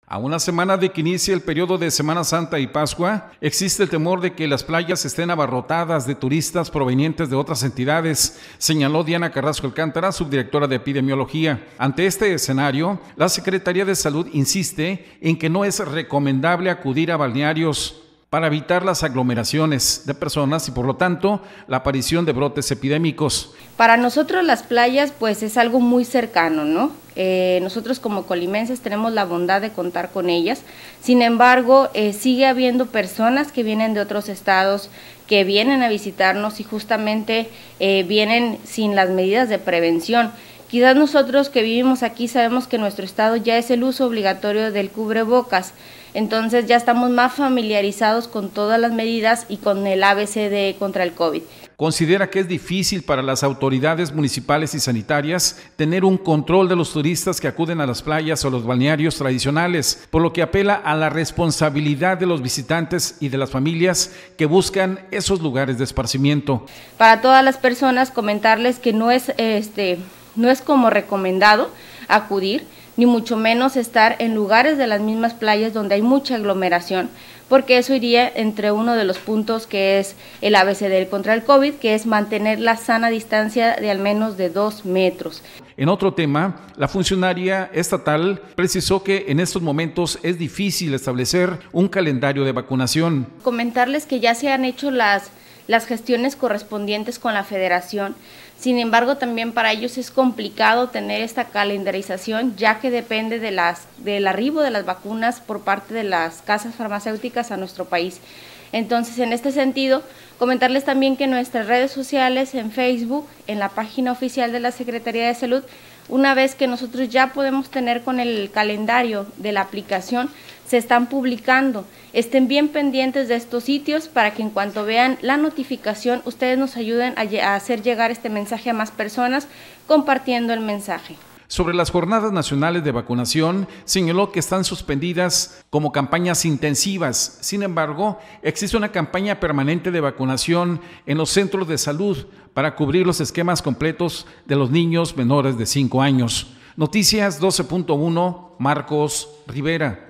A una semana de que inicie el periodo de Semana Santa y Pascua, existe el temor de que las playas estén abarrotadas de turistas provenientes de otras entidades, señaló Diana Carrasco Alcántara, subdirectora de Epidemiología. Ante este escenario, la Secretaría de Salud insiste en que no es recomendable acudir a balnearios para evitar las aglomeraciones de personas y por lo tanto la aparición de brotes epidémicos. Para nosotros las playas pues es algo muy cercano, ¿no? Nosotros como colimenses tenemos la bondad de contar con ellas, sin embargo sigue habiendo personas que vienen de otros estados que vienen a visitarnos y justamente vienen sin las medidas de prevención. Quizás nosotros que vivimos aquí sabemos que en nuestro estado ya es el uso obligatorio del cubrebocas, entonces ya estamos más familiarizados con todas las medidas y con el ABCD contra el COVID. Considera que es difícil para las autoridades municipales y sanitarias tener un control de los turistas que acuden a las playas o los balnearios tradicionales, por lo que apela a la responsabilidad de los visitantes y de las familias que buscan esos lugares de esparcimiento. Para todas las personas comentarles que no es como recomendado acudir, ni mucho menos estar en lugares de las mismas playas donde hay mucha aglomeración, porque eso iría entre uno de los puntos que es el ABCD contra el COVID, que es mantener la sana distancia de al menos de 2 metros. En otro tema, la funcionaria estatal precisó que en estos momentos es difícil establecer un calendario de vacunación. Comentarles que ya se han hecho las gestiones correspondientes con la federación. Sin embargo, también para ellos es complicado tener esta calendarización, ya que depende del arribo de las vacunas por parte de las casas farmacéuticas a nuestro país. Entonces, en este sentido, comentarles también que en nuestras redes sociales, en Facebook, en la página oficial de la Secretaría de Salud, una vez que nosotros ya podemos tener con el calendario de la aplicación, se están publicando. Estén bien pendientes de estos sitios para que en cuanto vean la notificación, ustedes nos ayuden a hacer llegar este mensaje a más personas, compartiendo el mensaje. Sobre las jornadas nacionales de vacunación, señaló que están suspendidas como campañas intensivas. Sin embargo, existe una campaña permanente de vacunación en los centros de salud para cubrir los esquemas completos de los niños menores de 5 años. Noticias 12.1, Marcos Rivera.